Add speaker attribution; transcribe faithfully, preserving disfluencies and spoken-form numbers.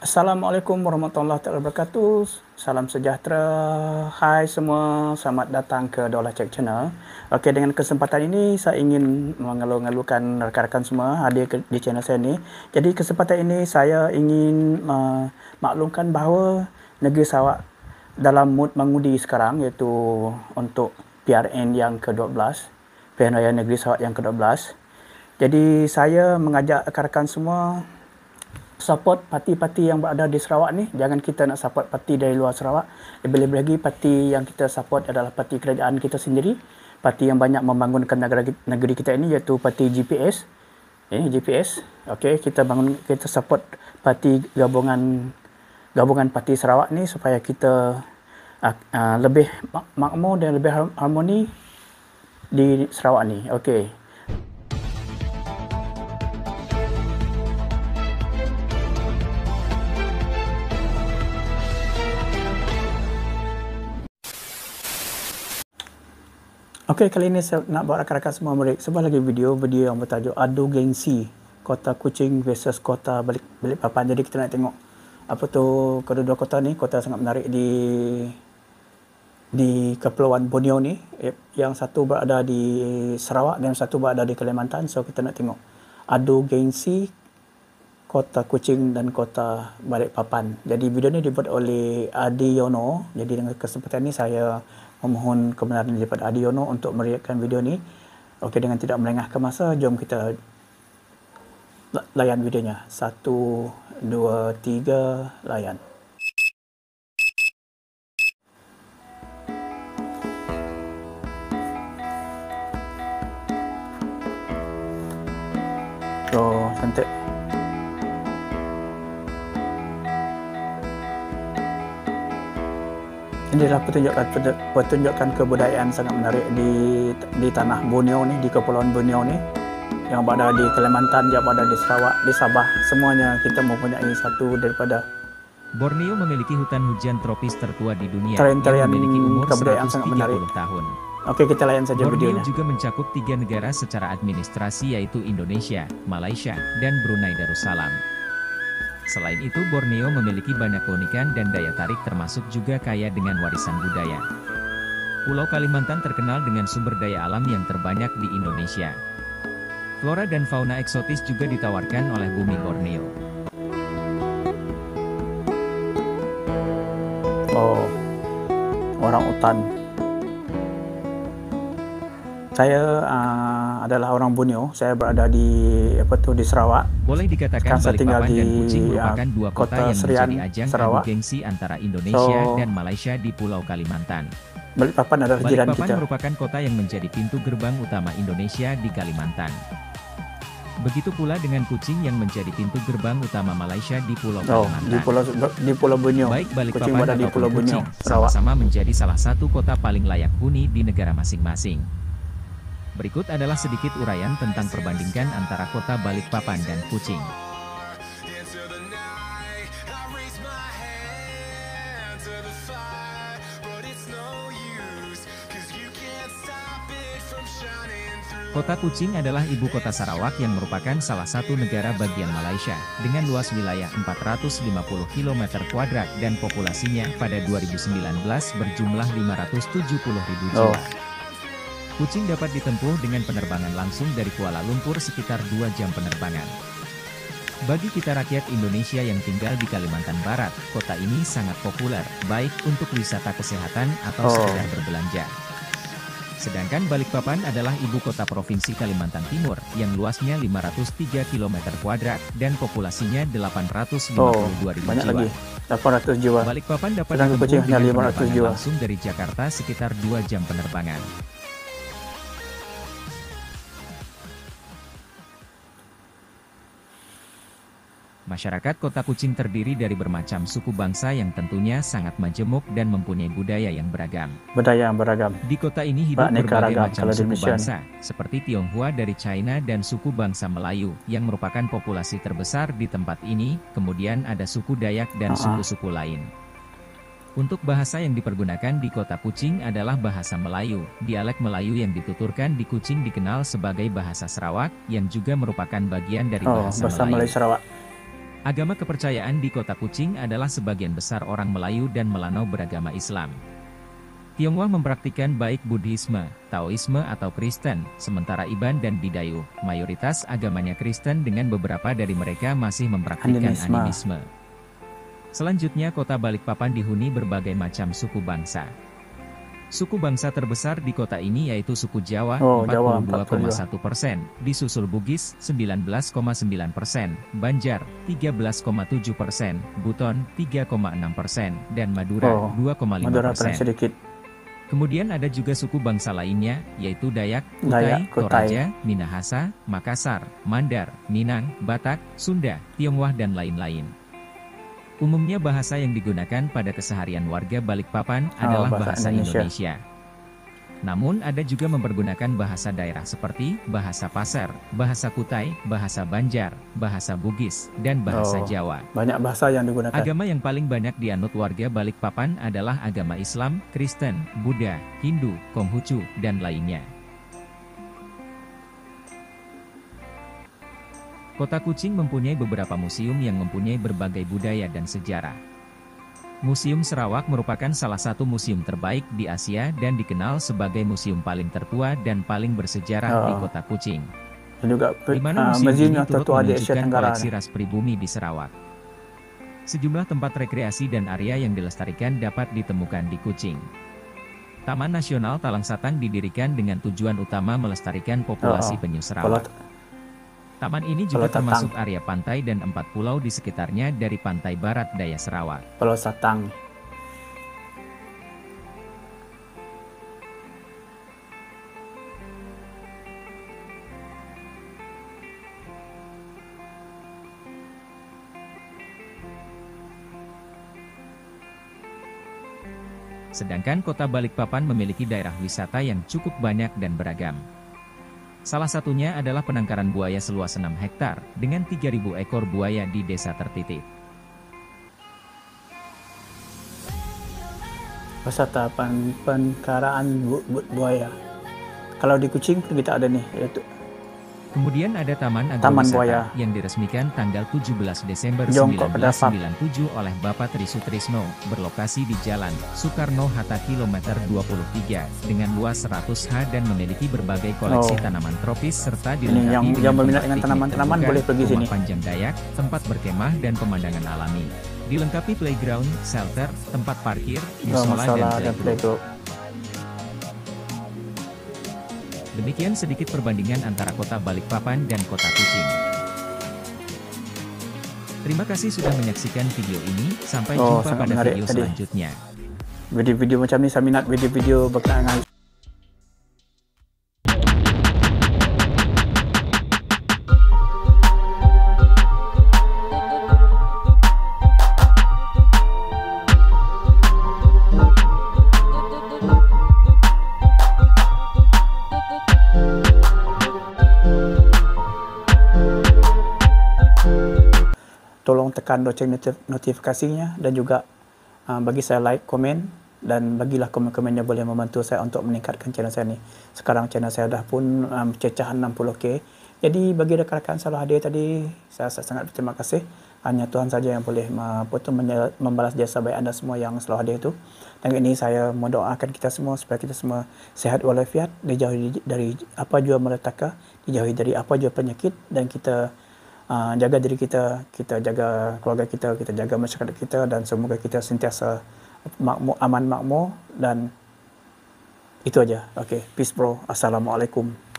Speaker 1: Assalamualaikum warahmatullahi wabarakatuh. Salam sejahtera. Hai semua, selamat datang ke Daulah Check Channel. Okey, dengan kesempatan ini saya ingin mengeluh-ngeluhkan rakan-rakan semua hadir ke, di channel saya ni. Jadi kesempatan ini saya ingin memaklumkan bahawa negeri Sarawak dalam mood mengundi sekarang, iaitu untuk P R N yang ke dua belas, Pilihan Raya Negeri Sarawak yang ke dua belas. Jadi saya mengajak rakan-rakan semua support parti-parti yang berada di Sarawak ni. Jangan kita nak support parti dari luar Sarawak. Lebih-lebih lagi parti yang kita support adalah parti kerajaan kita sendiri. Parti yang banyak membangunkan negara, negeri kita ini, iaitu parti G P S. Eh, G P S. Okey, kita bangun kita support parti gabungan gabungan parti Sarawak ni supaya kita uh, uh, lebih makmur dan lebih harmoni di Sarawak ni. Okey. Okey, kali ini saya nak buat rakan-rakan semua merik sebuah lagi video, video yang bertajuk Adu Gengsi Kota Kuching versus Kota Balik Balikpapan. Jadi kita nak tengok apa tu kedua-dua kota ni, kota sangat menarik di di Kepulauan Borneo ni. Yang satu berada di Sarawak dan satu berada di Kalimantan. So kita nak tengok adu gengsi Kota Kuching dan Kota Balikpapan. Jadi video ni dibuat oleh Adi Yono. Jadi dengan kesempatan ni saya memohon kebenaran daripada Adi Yono untuk meriakkan video ni. Okey, dengan tidak melengahkan masa, jom kita layan videonya. Satu, dua, tiga, layan. So, cantik. Inilah pertunjukan pertunjukan kebudayaan sangat menarik di di tanah Borneo ni, di Kepulauan Borneo ni, yang berada di Kalimantan, yang berada di Sarawak, di Sabah. Semuanya kita mempunyai satu daripada
Speaker 2: Borneo memiliki hutan hujan tropis tertua di dunia
Speaker 1: tarian-tarian
Speaker 2: yang memiliki umur
Speaker 1: kebudayaan
Speaker 2: seratus
Speaker 1: sangat
Speaker 2: tiga
Speaker 1: menarik.
Speaker 2: puluh tahun.
Speaker 1: Okey, kita layan saja
Speaker 2: Borneo
Speaker 1: videonya.
Speaker 2: juga mencakup tiga negara secara administrasi, yaitu Indonesia, Malaysia, dan Brunei Darussalam. Selain itu, Borneo memiliki banyak keunikan dan daya tarik, termasuk juga kaya dengan warisan budaya. Pulau Kalimantan terkenal dengan sumber daya alam yang terbanyak di Indonesia. Flora dan fauna eksotis juga ditawarkan oleh bumi Borneo.
Speaker 1: Oh, orang utan. Saya uh, adalah orang Borneo. Saya berada di apa tu di Sarawak.
Speaker 2: Boleh dikatakan Balikpapan dan Kuching merupakan
Speaker 1: uh,
Speaker 2: dua kota yang
Speaker 1: Serian,
Speaker 2: menjadi ajang
Speaker 1: Sarawak.
Speaker 2: adu gengsi antara Indonesia
Speaker 1: So,
Speaker 2: dan Malaysia di Pulau Kalimantan.
Speaker 1: Balikpapan adalah jiran
Speaker 2: Balikpapan
Speaker 1: kita.
Speaker 2: merupakan kota yang menjadi pintu gerbang utama Indonesia di Kalimantan. Begitu pula dengan Kuching yang menjadi pintu gerbang utama Malaysia di Pulau
Speaker 1: Oh,
Speaker 2: Kalimantan.
Speaker 1: di Pulau di Pulau Borneo.
Speaker 2: Baik
Speaker 1: Kuching
Speaker 2: Balikpapan
Speaker 1: berada di
Speaker 2: ataupun
Speaker 1: Pulau Borneo,
Speaker 2: Kuching
Speaker 1: Sarawak.
Speaker 2: sama-sama menjadi salah satu kota paling layak huni di negara masing-masing. Berikut adalah sedikit uraian tentang perbandingan antara kota Balikpapan dan Kuching. Kota Kuching adalah ibu kota Sarawak yang merupakan salah satu negara bagian Malaysia, dengan luas wilayah empat ratus lima puluh kilometer kuadrat dan populasinya pada dua ribu sembilan belas berjumlah lima ratus tujuh puluh ribu jiwa.
Speaker 1: Oh.
Speaker 2: Kuching dapat ditempuh dengan penerbangan langsung dari Kuala Lumpur sekitar dua jam penerbangan. Bagi kita rakyat Indonesia yang tinggal di Kalimantan Barat, kota ini sangat populer, baik untuk wisata kesehatan atau
Speaker 1: Oh.
Speaker 2: sekedar berbelanja. Sedangkan Balikpapan adalah ibu kota provinsi Kalimantan Timur, yang luasnya lima ratus tiga kilometer kuadrat dan populasinya delapan ratus lima
Speaker 1: Oh,
Speaker 2: puluh dua ribu
Speaker 1: banyak
Speaker 2: jiwa.
Speaker 1: lagi. delapan ratus jiwa.
Speaker 2: Balikpapan dapat
Speaker 1: Sedangkan
Speaker 2: ditempuh
Speaker 1: Kuching hanya
Speaker 2: dengan
Speaker 1: lima ratus
Speaker 2: penerbangan
Speaker 1: jiwa.
Speaker 2: langsung dari Jakarta sekitar dua jam penerbangan. Masyarakat kota Kuching terdiri dari bermacam suku bangsa yang tentunya sangat majemuk dan mempunyai budaya yang beragam.
Speaker 1: Budaya yang beragam.
Speaker 2: Di kota ini hidup
Speaker 1: Beraneka
Speaker 2: berbagai
Speaker 1: ragam
Speaker 2: macam
Speaker 1: kalau di
Speaker 2: suku
Speaker 1: Malaysia.
Speaker 2: bangsa, seperti Tionghoa dari China dan suku bangsa Melayu, yang merupakan populasi terbesar di tempat ini, kemudian ada suku Dayak dan
Speaker 1: Uh-uh.
Speaker 2: suku-suku lain. Untuk bahasa yang dipergunakan di kota Kuching adalah bahasa Melayu. Dialek Melayu yang dituturkan di Kuching dikenal sebagai bahasa Sarawak, yang juga merupakan bagian dari
Speaker 1: Oh,
Speaker 2: bahasa
Speaker 1: bahasa
Speaker 2: Melayu.
Speaker 1: Melayu Sarawak.
Speaker 2: Agama kepercayaan di Kota Kuching adalah sebagian besar orang Melayu dan Melanau beragama Islam. Tionghoa mempraktikkan baik Buddhisme, Taoisme atau Kristen, sementara Iban dan Bidayu, mayoritas agamanya Kristen dengan beberapa dari mereka masih mempraktikkan
Speaker 1: Animisme.
Speaker 2: animisme. Selanjutnya Kota Balikpapan dihuni berbagai macam suku bangsa. Suku bangsa terbesar di kota ini yaitu suku Jawa,
Speaker 1: Oh, Jawa,
Speaker 2: empat puluh dua koma satu persen, disusul Bugis, sembilan belas koma sembilan persen, Banjar, tiga belas koma tujuh persen, Buton, tiga koma enam persen, dan Madura,
Speaker 1: Oh,
Speaker 2: dua koma lima
Speaker 1: Madura paling
Speaker 2: persen.
Speaker 1: sedikit.
Speaker 2: Kemudian ada juga suku bangsa lainnya, yaitu Dayak, Kutai,
Speaker 1: Dayak, Kutai.
Speaker 2: Toraja, Minahasa, Makassar, Mandar, Minang, Batak, Sunda, Tionghoa dan lain-lain. Umumnya bahasa yang digunakan pada keseharian warga Balikpapan
Speaker 1: Oh,
Speaker 2: adalah
Speaker 1: bahasa
Speaker 2: bahasa
Speaker 1: Indonesia.
Speaker 2: Indonesia. Namun ada juga mempergunakan bahasa daerah seperti bahasa Pasir, bahasa Kutai, bahasa Banjar, bahasa Bugis, dan bahasa
Speaker 1: Oh.
Speaker 2: Jawa.
Speaker 1: Banyak bahasa yang digunakan.
Speaker 2: Agama yang paling banyak dianut warga Balikpapan adalah agama Islam, Kristen, Buddha, Hindu, Konghucu, dan lainnya. Kota Kuching mempunyai beberapa museum yang mempunyai berbagai budaya dan sejarah. Museum Sarawak merupakan salah satu museum terbaik di Asia dan dikenal sebagai museum paling tertua dan paling bersejarah di
Speaker 1: Oh.
Speaker 2: Kota Kuching.
Speaker 1: Dan juga
Speaker 2: Di mana
Speaker 1: uh,
Speaker 2: museum
Speaker 1: museum
Speaker 2: ini
Speaker 1: yang
Speaker 2: turut
Speaker 1: tertua di Asia
Speaker 2: menunjukkan
Speaker 1: Tenggara.
Speaker 2: koleksi ras pribumi di Sarawak. Sejumlah tempat rekreasi dan area yang dilestarikan dapat ditemukan di Kuching. Taman Nasional Talang Satang didirikan dengan tujuan utama melestarikan populasi
Speaker 1: Oh,
Speaker 2: penyu
Speaker 1: Kalau
Speaker 2: Sarawak. Taman ini juga
Speaker 1: Kalau Tatang.
Speaker 2: termasuk area pantai dan empat pulau di sekitarnya dari pantai barat daya Sarawak.
Speaker 1: Pulau Satang.
Speaker 2: Sedangkan kota Balikpapan memiliki daerah wisata yang cukup banyak dan beragam. Salah satunya adalah penangkaran buaya seluas enam hektar, dengan tiga ribu ekor buaya di desa tertitip.
Speaker 1: Wisata pen, penkaraan bu, bu, buaya. Kalau di Kuching kita ada nih, yaitu
Speaker 2: Kemudian ada Taman
Speaker 1: Taman
Speaker 2: Agrowisata
Speaker 1: Buaya.
Speaker 2: yang diresmikan tanggal tujuh belas Desember
Speaker 1: Jongkok
Speaker 2: seribu sembilan ratus
Speaker 1: Pendapat.
Speaker 2: sembilan puluh tujuh oleh Bapak Tri Sutrisno, berlokasi di Jalan Soekarno-Hatta kilometer dua puluh tiga, dengan luas seratus ha dan memiliki berbagai koleksi
Speaker 1: Oh.
Speaker 2: tanaman tropis serta
Speaker 1: Ini
Speaker 2: dilengkapi
Speaker 1: yang-
Speaker 2: dengan
Speaker 1: yang berminat
Speaker 2: tempat
Speaker 1: dengan
Speaker 2: piknik
Speaker 1: tanaman-tanaman
Speaker 2: terbuka,
Speaker 1: boleh pergi
Speaker 2: rumah
Speaker 1: sini.
Speaker 2: panjang Dayak, tempat berkemah dan pemandangan alami. Dilengkapi playground, shelter, tempat parkir,
Speaker 1: oh,
Speaker 2: musola dan
Speaker 1: masalah dan
Speaker 2: playgroup.
Speaker 1: playgroup.
Speaker 2: Demikian sedikit perbandingan antara kota Balikpapan dan kota Kuching. Terima kasih sudah menyaksikan video ini, sampai
Speaker 1: Oh,
Speaker 2: jumpa
Speaker 1: sangat
Speaker 2: pada
Speaker 1: menarik
Speaker 2: video
Speaker 1: tadi.
Speaker 2: selanjutnya.
Speaker 1: Video-video macam ni saya minat video-video berkenaan dengan tolong tekan lonceng notif- notifikasinya dan juga uh, bagi saya like, komen dan bagilah komen-komen yang boleh membantu saya untuk meningkatkan channel saya ni. Sekarang channel saya dah pun um, cecahan enam puluh K. Jadi bagi rakan-rakan selalu hadir tadi, saya, saya sangat berterima kasih. Hanya Tuhan saja yang boleh uh, apa tu, menye- membalas jasa baik anda semua yang selalu hadir itu. Dan ini saya mendoakan kita semua supaya kita semua sihat walafiat, dijauhi dari apa jua malapetaka, dijauhi dari apa jua penyakit, dan kita Uh, jaga diri kita, kita jaga keluarga kita, kita jaga masyarakat kita, dan semoga kita sentiasa makmur, aman makmur, dan itu aja. Okay, peace bro. Assalamualaikum.